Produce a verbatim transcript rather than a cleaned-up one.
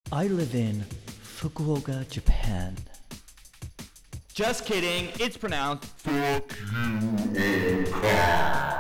I live in Fukuoka, Japan. Just kidding, it's pronounced Fukuoka.